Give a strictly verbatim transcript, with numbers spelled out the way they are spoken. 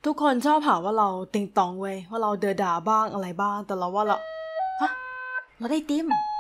ทุกคนชอบหาว่าเราติงตองเว้ยว่าเราเดือดด่าบ้างอะไรบ้างแต่เราว่าเราฮะเราได้ติม